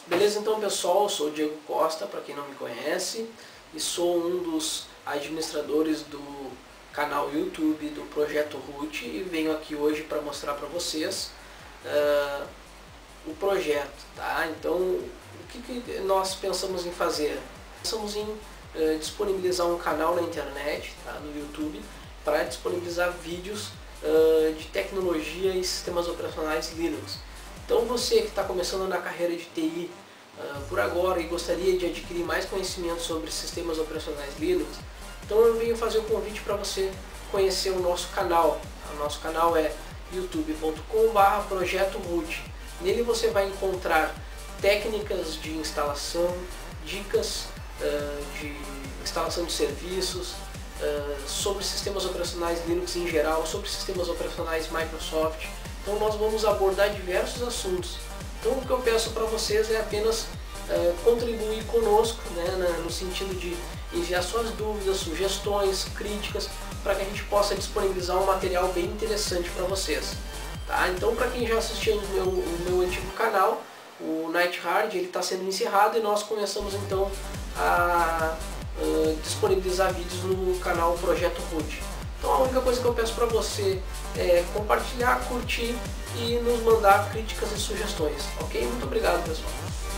Beleza, então pessoal, eu sou o Diego Costa, para quem não me conhece, e sou um dos administradores do canal YouTube do Projeto Root e venho aqui hoje para mostrar para vocês o projeto, tá? Então, o que nós pensamos em fazer? Pensamos em disponibilizar um canal na internet, tá? No YouTube, para disponibilizar vídeos de tecnologia e sistemas operacionais Linux. Então você que está começando na carreira de TI por agora e gostaria de adquirir mais conhecimento sobre sistemas operacionais Linux, então eu venho fazer o convite para você conhecer o nosso canal. O nosso canal é youtube.com/projeto root. Nele você vai encontrar técnicas de instalação, dicas de instalação de serviços, sobre sistemas operacionais Linux em geral, sobre sistemas operacionais Microsoft. Então nós vamos abordar diversos assuntos. Então o que eu peço para vocês é apenas contribuir conosco, né, no sentido de enviar suas dúvidas, sugestões, críticas, para que a gente possa disponibilizar um material bem interessante para vocês. Tá? Então para quem já assistiu o meu antigo canal, o NightHard, ele está sendo encerrado e nós começamos então a disponibilizar vídeos no canal Projeto Root. Então a única coisa que eu peço para você é compartilhar, curtir e nos mandar críticas e sugestões, ok? Muito obrigado, pessoal.